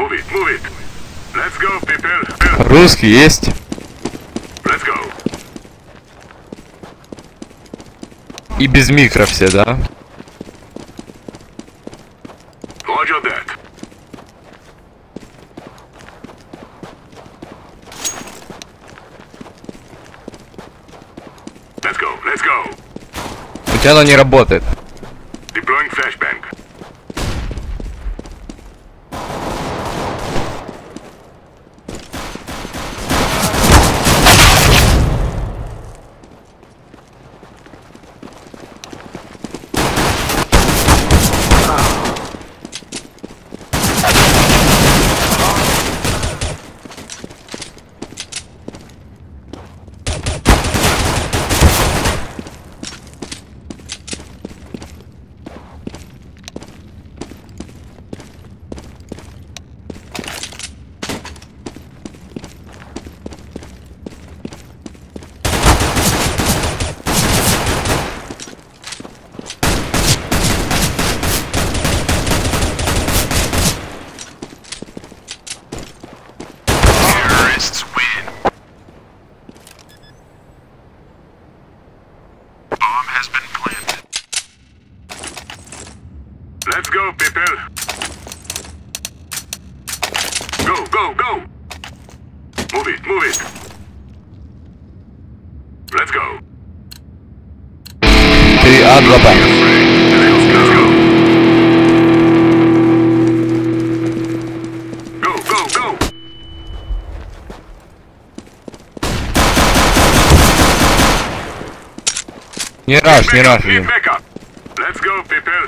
Move it, move it. Let's go, people. Русский есть. Let's go. И без микро все, да? Roger that. Let's go, let's go. У тебя оно не работает. Deploying flashbang. Let's go, people. Go, go, go. Move it, move it. Let's go. 3А, 2Б. Let's go. Go, go, go. Не раш, не раш. Need backup. Let's go, people.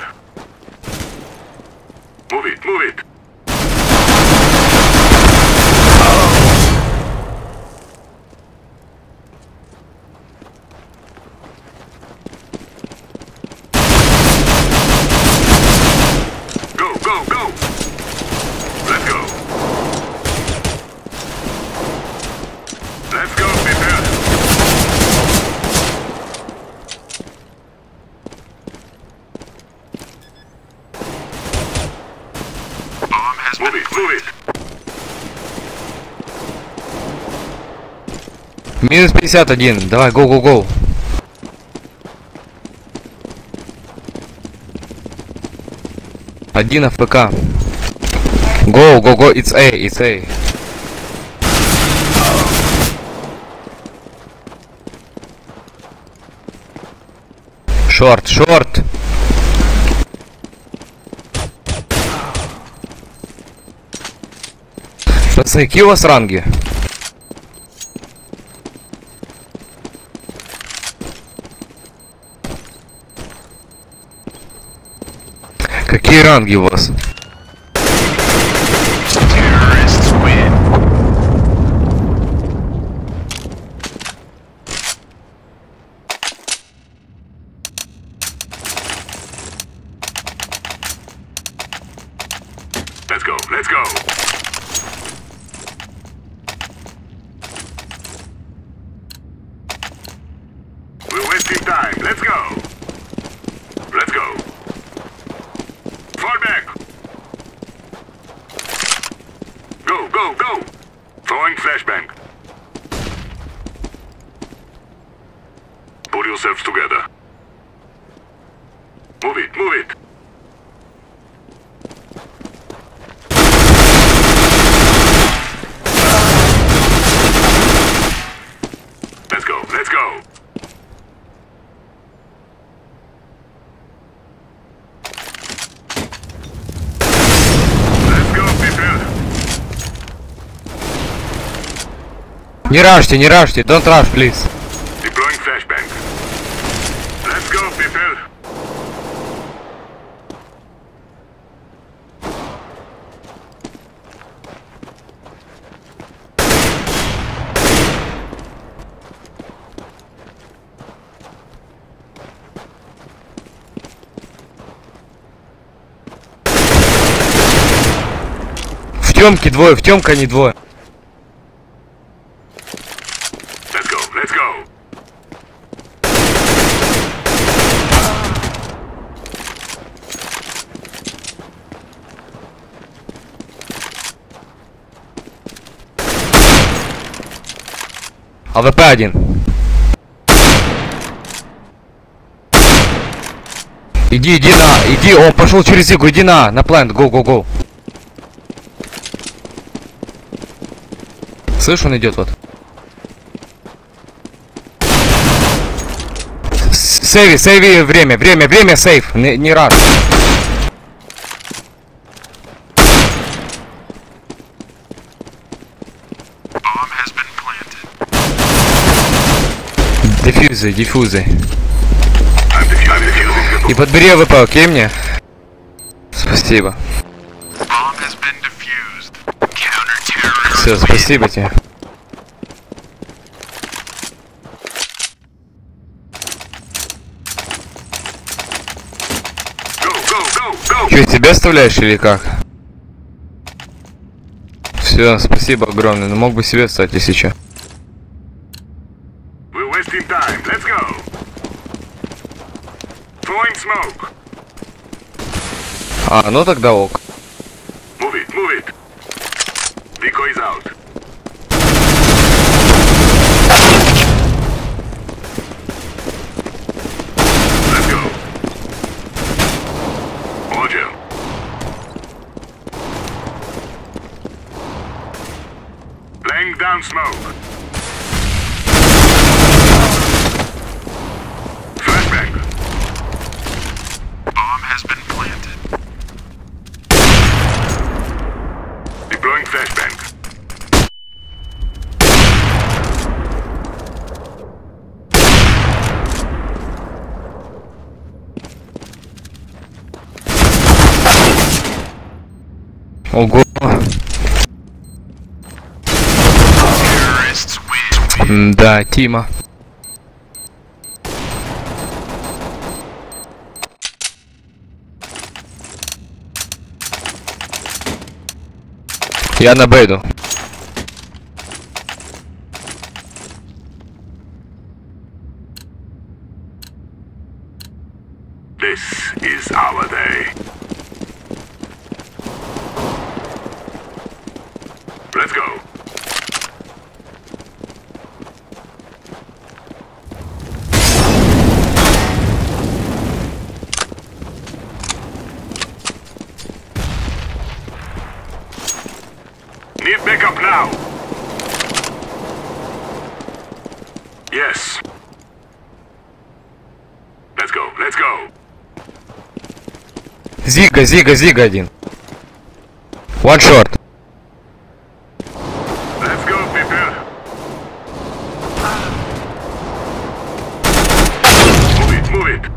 Move it, move it. Go, go, go. Let's go. Let's go, people. Move it, move it. Минус 51. Давай, go, go, go. Один АФК. Go, go, go. It's A, it's A. Шорт, шорт. Пацаны, какие у вас ранги? Какие ранги у вас? Let's go, let's go. We're wasting time. Let's go. Let's go. Fall back. Go, go, go. Throwing flashbang. Pull yourselves together. Move it, move it. Let's go, let's go. Let's go, people. Не ражьте, don't rush, please. Deploying flashbang. Let's go, people. В темке двое, в темке они двое. Let's go, let's go. АВП один. Иди, он пошел через зигу, иди на плент, go. Слышь, он идет вот. Сейви время, сейв, не рад. Диффузы. И подбери АВП, окей мне? Спасибо. Все, спасибо тебе. Че, тебя оставляешь или как? Все, спасибо огромное. Но мог бы себе встать, если че. А, ну тогда ок. Move it. Decoy is out. Let's go. Roger. Laying down smoke. Flashbang. Bomb has been planted. Deploying flashbang. Ого. Да, Тима. Я на Б иду. This is our day. Let's go. Need backup now. Yes. Let's go. Зига один. One short. Let's go, people. Move it.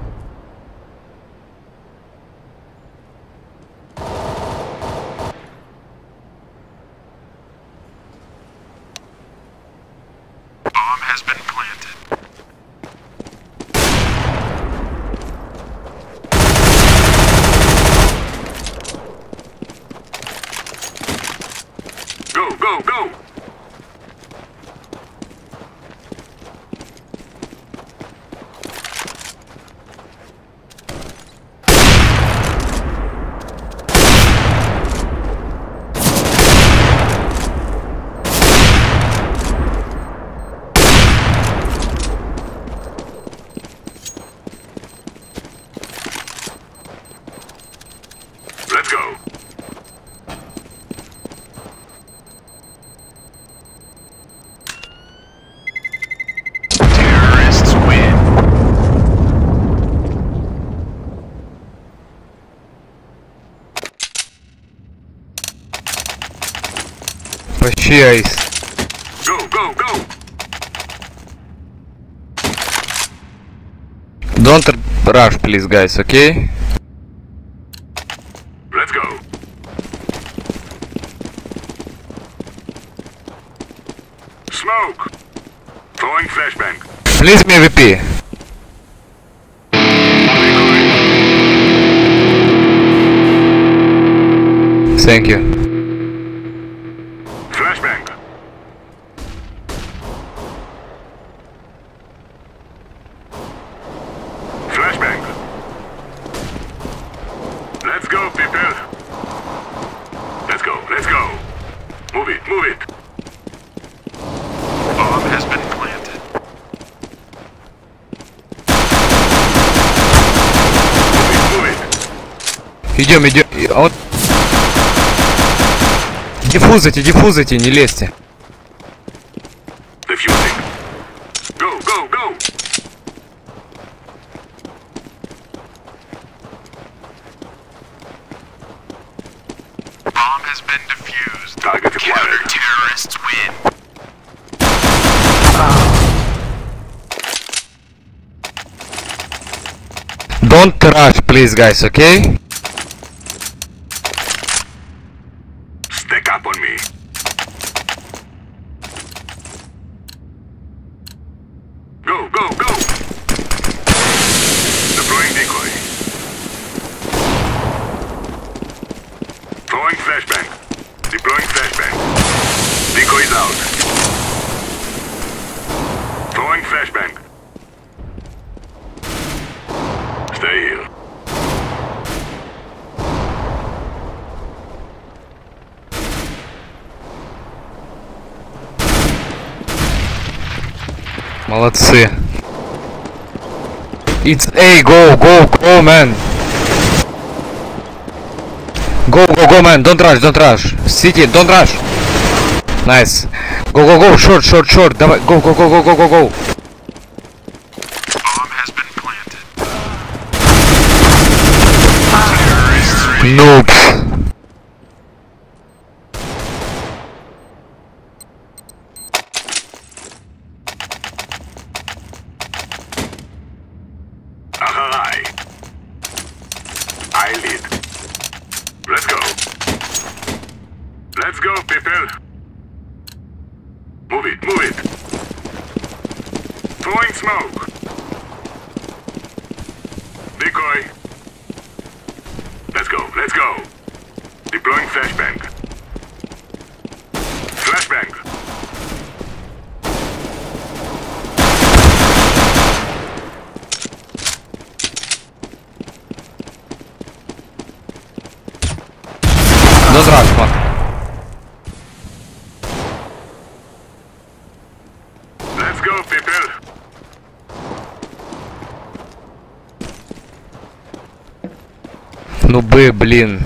Bomb has been planted. Go. Let's go. Terrorists win. Почти айс. Go. Don't rush, please, guys, okay? Let's go. Smoke. Throwing flashbang. Please me VP. Thank you. Flashbang. Let's go, people. Let's go. Move it. Bomb has been planted. Идем, идем. Он... Диффузайте, не лезьте. Defusing. Go, go, go. Bomb has been defused. Target acquired. Terrorists win. Don't rush, please, guys, okay? Stick up on me. Go, go, go. Deploying decoy. Throwing flashbang. Deploying flashbang. Decoy is out. Throwing flashbang. Stay here. Молодцы. It's A, go, man. Go, man. Don't rush. City, don't rush. Nice. Go. Short. Давай, go. Bomb has been planted. Noobs. Ahai. I lead. Let's go. Let's go, people. Move it. Throwing smoke. Decoy. Let's go. Deploying flashbang. Flashbang. Don't rush, man. Let's go, people. Нубы, блин.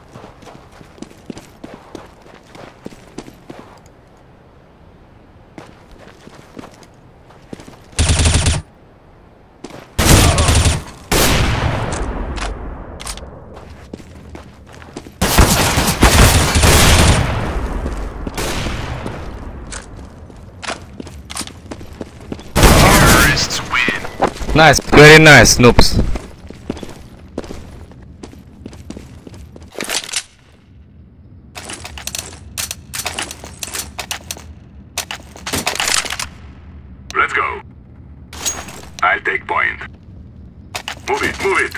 Terrorists win. Nice, very nice, noobs. Let's go. I'll take point. Move it.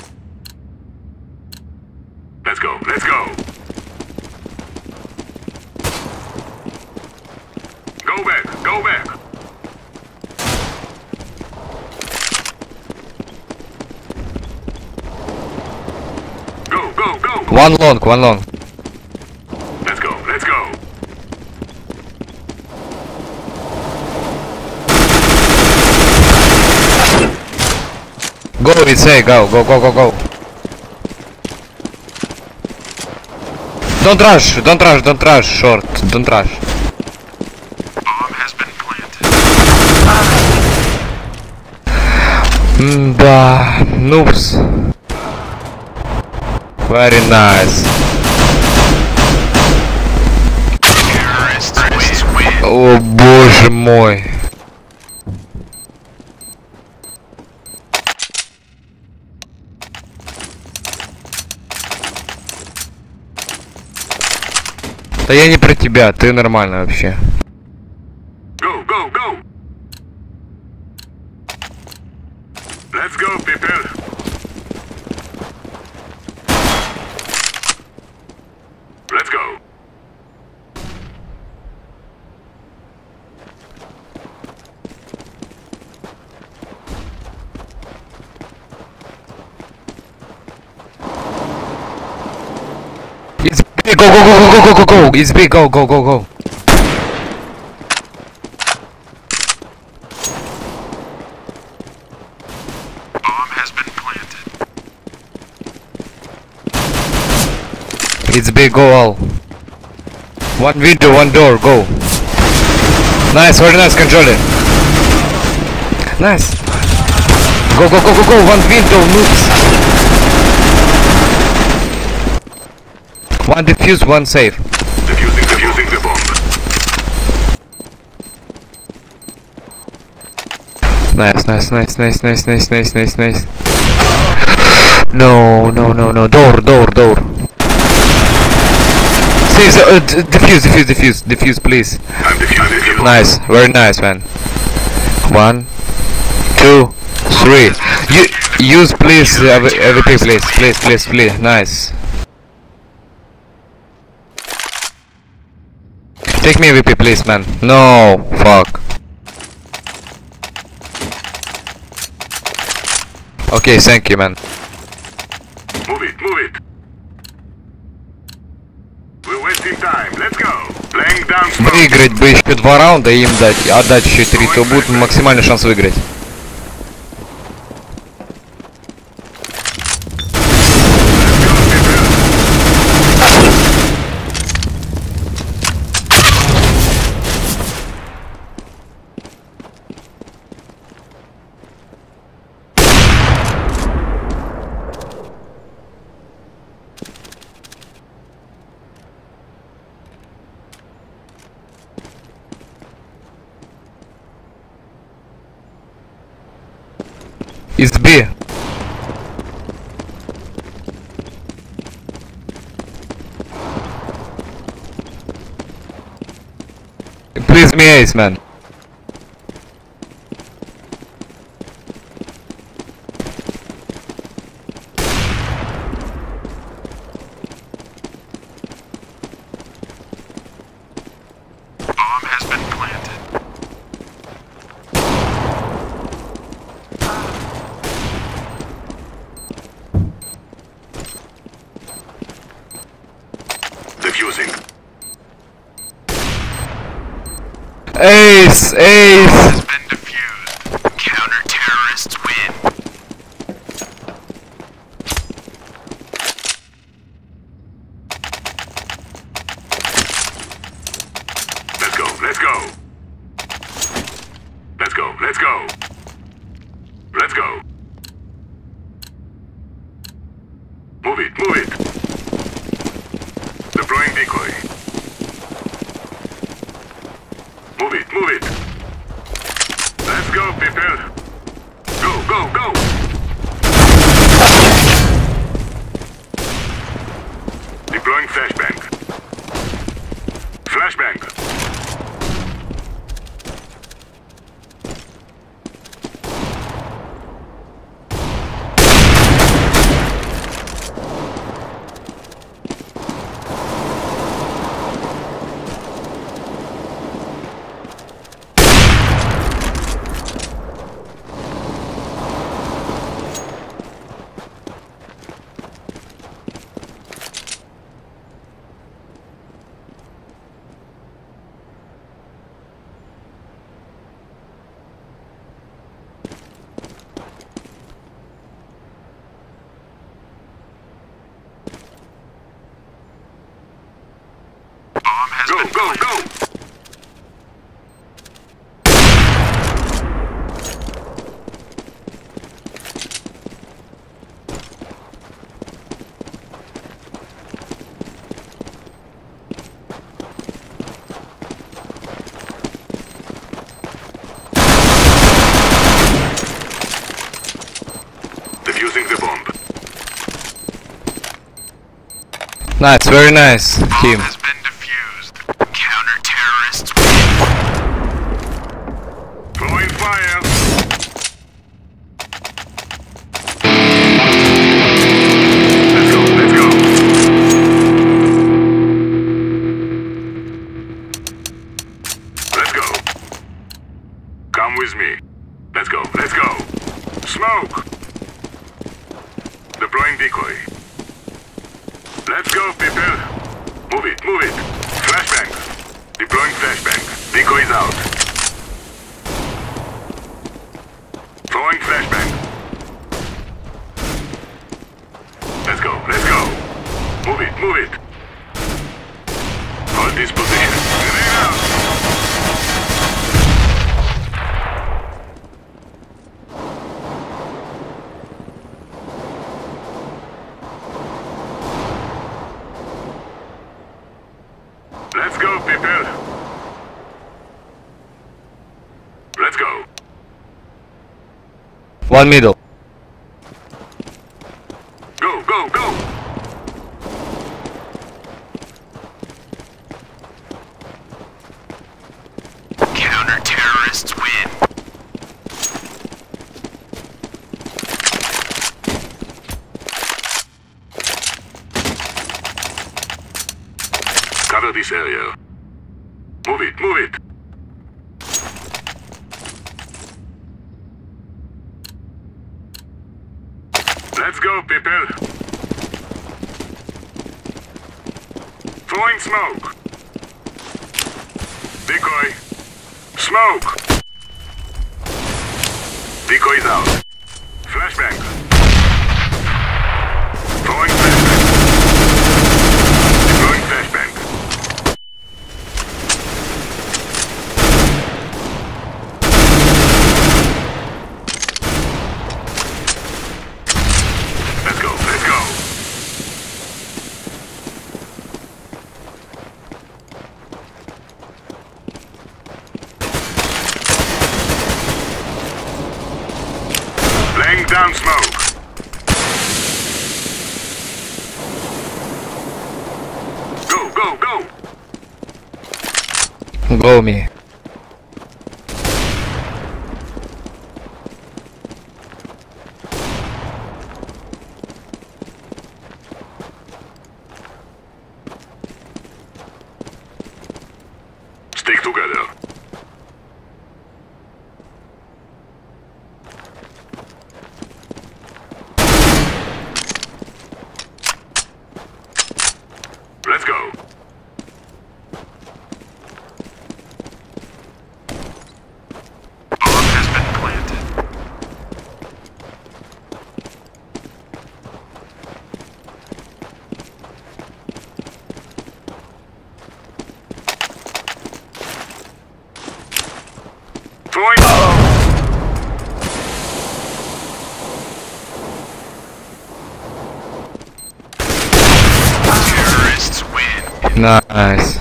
Let's go. Go back. Go. One long. Let's go. Go, it's A, go. Don't rush, short, don't rush. Bomb has been planted. Да, noobs. Very nice. Terrorists win. О боже мой. Да я не про тебя, ты нормально вообще. Go. Let's go, people. Let's go. It's big, go. It's big, go. Bomb has been planted. It's big, go all. One window, one door, go. Nice, very nice, control it. Nice. Go, go, go, go, go, one window, noobs. One defuse, one safe. Defusing the bomb. Nice, nice, nice, nice, nice, nice, nice, nice, nice. No, no, no, no, door, door, door. Defuse, please. I'm defusing. Nice, very nice, man. 1, 2, 3. Use, please, AVP, please. Nice. Take me AVP, please, man. No, fuck. Okay, thank you, man. Move it. We're wasting time. Let's go. Laying down smoke. Выиграть бы еще 2 раунда и им дать, отдать еще 3, то будет максимальный шанс выиграть. Из B. Please me ace, man. Bomb has been planted. Defusing. Ace, ace. Has been defused. Counter-terrorists win. Let's go. Let's go. Move it. Deploying decoy. Move it. Let's go, people. Go. Deploying flashbang. Bomb has been planted. Go. Defusing the bomb. Nice, very nice, Bomb team. has been defused. Counter-terrorists win. Throwing fire. Let's go. Come with me. Let's go. Smoke. Deploying decoy. Let's go, people. Move it. Flashbang. Deploying flashbang. Decoy is out. Throwing flashbang. Let's go. Move it. Hold this position. Grenade out. Let's go, people. Let's go. One middle. Go, go, go. Counter-terrorists win. Cover this area. Move it, move it. Let's go, people. Throwing smoke. Decoy. Smoke. Decoy's out. Flashbang. Throwing flashbang. Deploying flashbang. Let's go, let's go. Laying down smoke. Go, go, go. Go me. Stick together. Let's go. Bomb has been planted. Throwing. Terrorists win. Nice.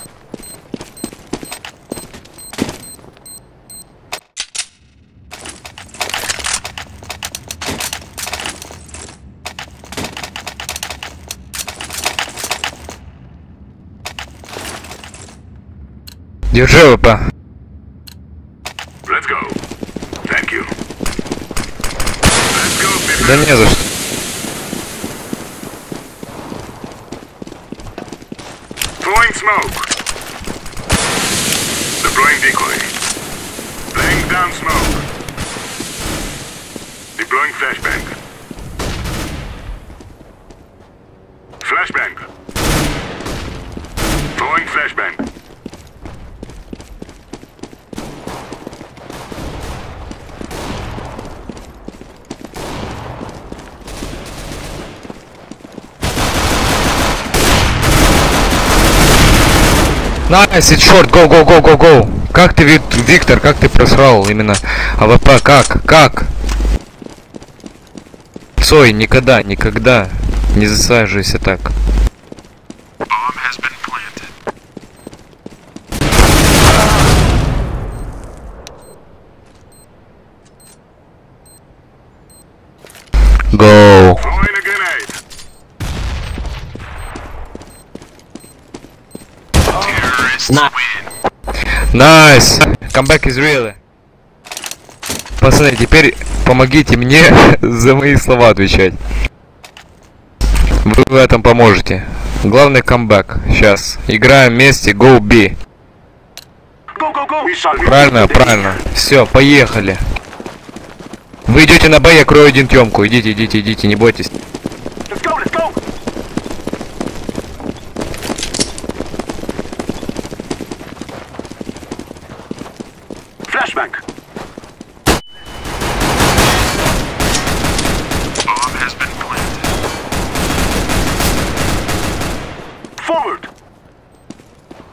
Держи ВП. Let's go. Thank you. Let's go, people. Да не за что. Throwing smoke. Deploying decoy. Laying down smoke. Deploying flashbang. Flashbang. Throwing flashbang. Nice, it's short, go, go, go, go, go. Как ты, Виктор, как ты просрал именно АВП, как? Сой, никогда не засаживайся так. Bomb has been planted. Go. Throwing a grenade. Terrorists win. Nice. Comeback is real. Пацаны, теперь помогите мне за мои слова отвечать. Вы в этом поможете. Главный камбэк. Сейчас. Играем вместе. Go B. Go, go, go. We shall be Правильно. Все, поехали. Вы идете на Б, я крою один Тёмку. Идите, не бойтесь. Let's go, let's go. Flashbang. Bomb has been planted. Forward.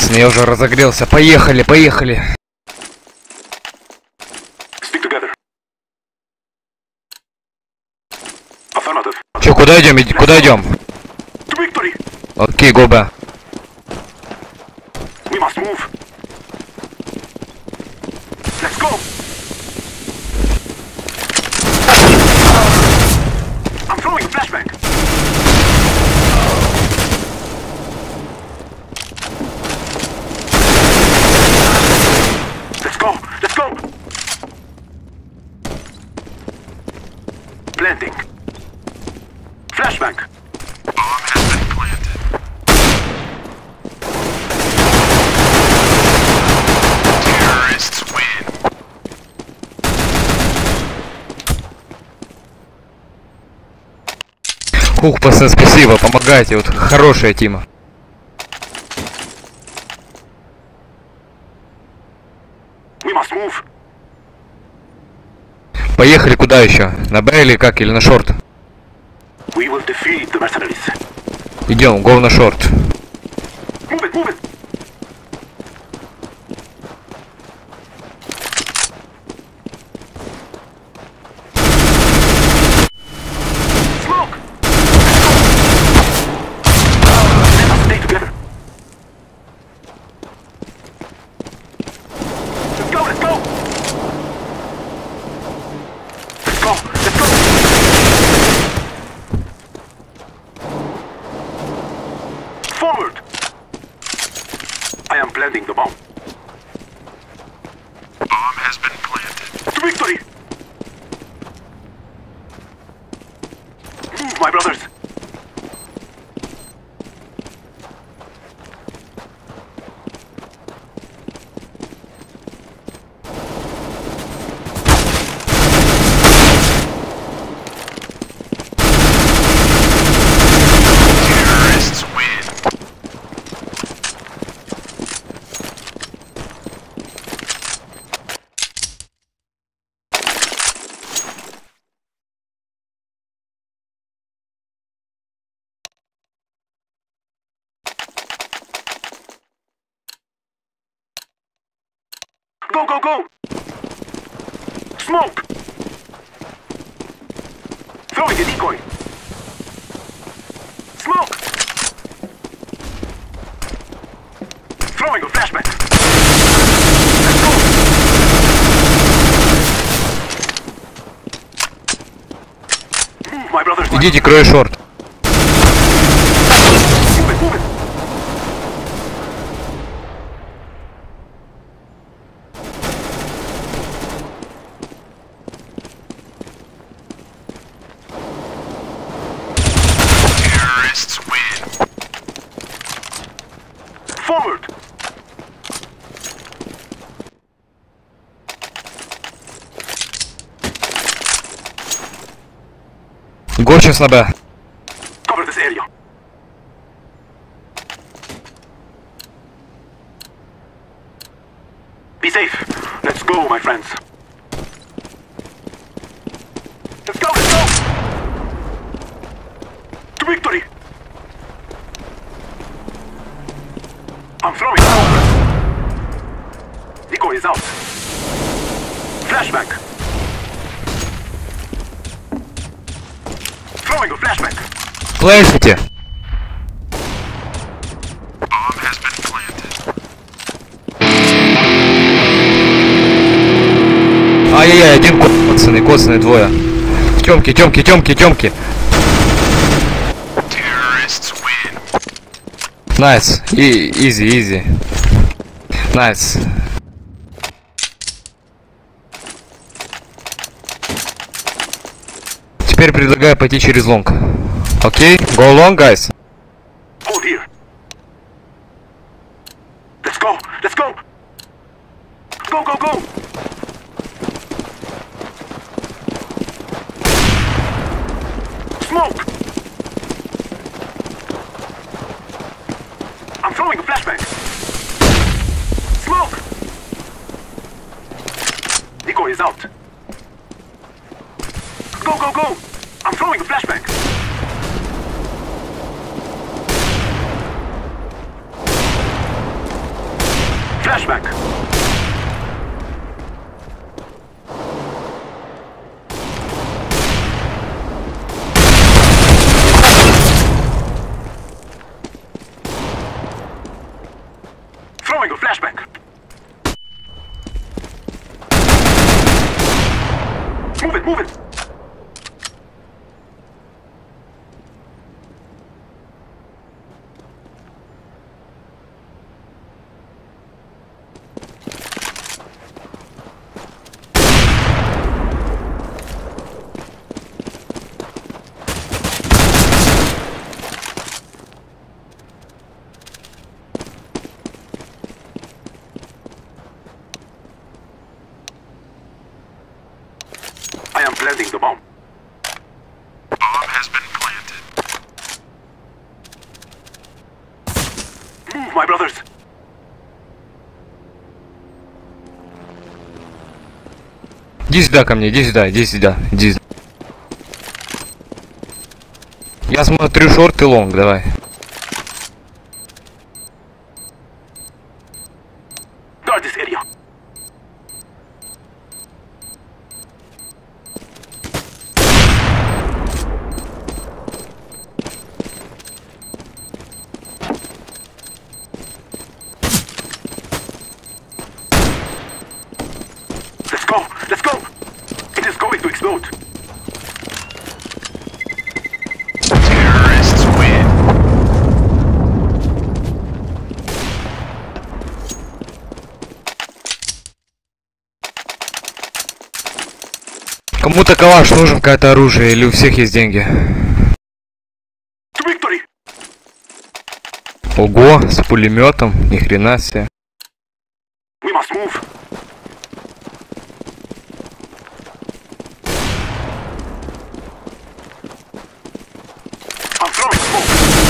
Ясно, я уже разогрелся. Поехали, поехали. Stick together. Affirmative. Че, куда идем? Куда идем? To victory. Окей, go back. We must move. Let's go. I'm throwing a flashbang. Let's go. Let's go. Planting. Flashbang. Bomb has been planted. Terrorists win. Ух, пацаны, спасибо, помогаете, вот хорошая тима. We must move. Поехали куда еще? На Б или как? Или на шорт? We will defeat the mercenaries. Идем, go на шорт. Move it, move it. Smoke. Let us stay together. Let's go, let's go. Let's go, let's go. Forward. I am planting the bomb. Bomb has been planted. To victory! Move, my brothers! Terrorists win. Go, go, go! Smoke! Throwing a decoy! Smoke! Throwing a flashbang! Let's go! Move, my brothers! Идите, крой шорт. Move it, move it! Terrorists win. Forward! Го сейчас на Б. Cover this area. Be safe. Let's go, my friends. Let's go, let's go! To victory! I'm throwing smoke. Decoy is out. Flashbang. Throwing a flashbang. Плейсите. Bomb has been planted. Ай-яй-яй, один коцаный, двое. Тёмки. Terrorists win. Найс. Изи. Найс. Теперь предлагаю пойти через лонг. Окей? Go long, guys. Hold here. Let's go. Let's go. Go, go, go. Smoke. I'm throwing a flashbang. Smoke. Decoy is out. Go, go, go. I'm throwing a flashbang. Flashback. Throwing a flashback. Move it, move it. I am planting the bomb. Bomb has been planted. Move, my brothers. Иди сюда ко мне, иди сюда, иди сюда, иди. Я смотрю шорт и лонг, давай. Guard this area. Let's go! Let's go! It is going to explode! Terrorists win. Кому-то калаш нужен, какое-то оружие, или у всех есть деньги? To victory! Ого, с пулеметом, ни хрена себе. We must move! I'm throwing smoke!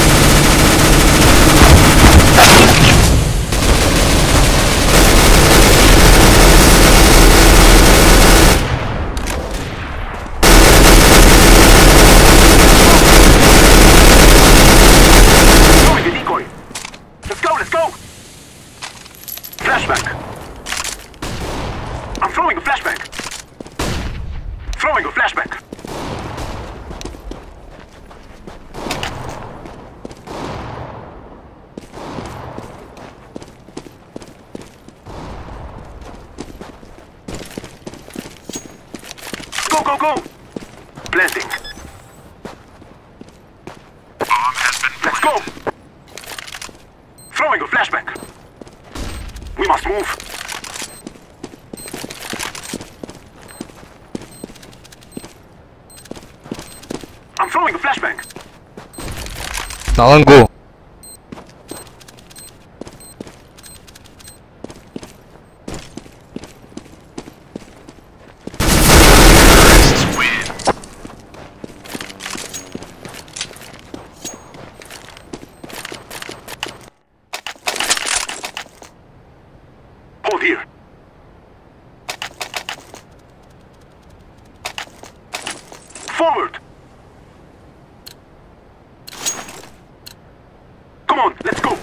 Throwing a decoy! Let's go, let's go! Flashback! I'm throwing a flashback! Throwing a flashback! Go, go, go! Planting. Bomb has been Let's planted. go! Throwing a flashback. We must move. I'm throwing a flashback. На лонгу. Terrorists win. Hold here. Forward. Come on, let's go.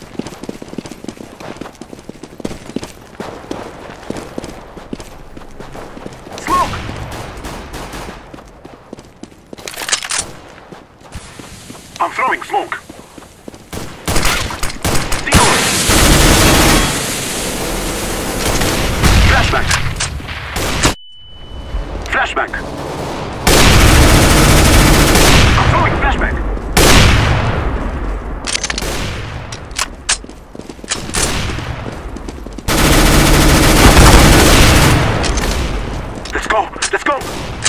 Smoke. I'm throwing smoke. Decoy. Flashback. Flashback. I'm throwing flashback. Let's go. Let's go.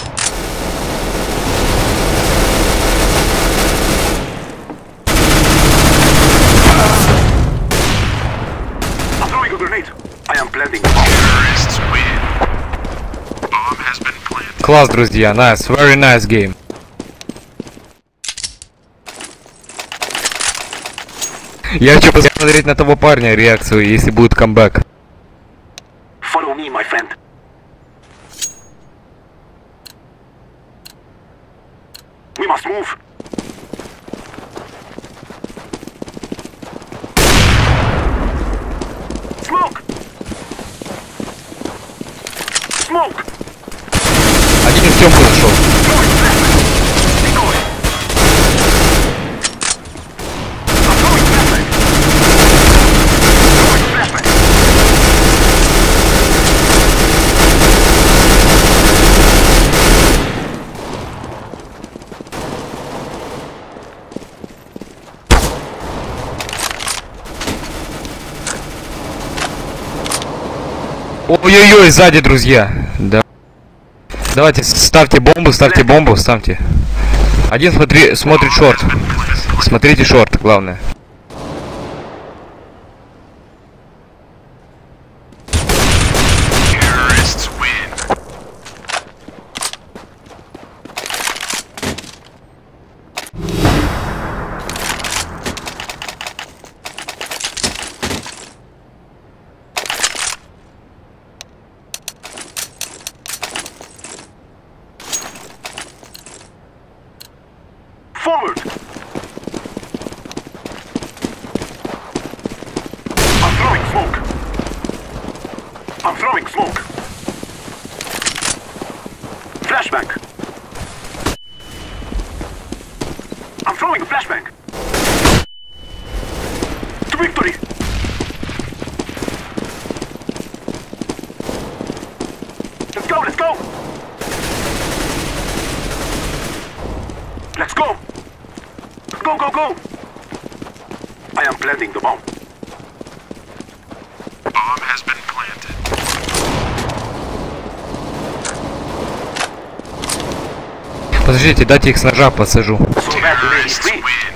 I'm throwing a grenade. I am planting a bomb. Terrorists win. Bomb has been planted. Класс, друзья, nice, very nice game. Я хочу посмотреть на того парня реакцию, если будет камбэк. Follow me, my friend. We must move. Smoke! Smoke! Один в темку зашел. Throwing flashbang! Decoy! I'm throwing flashbang! Throwing flashbang! Ой-ой-ой, сзади, друзья. Да. Давайте, ставьте бомбу, ставьте. Один смотрит шорт. Смотрите шорт, главное. Terrorists win. Forward! I'm throwing smoke! I'm throwing smoke! Flashbang! I'm throwing a flashbang! To victory! Let's go, let's go! Let's go! Go, go, go! I am planting the bomb. Bomb has been planted. Подождите, дайте их с ножа посажу. So that lady Terrorists free. win.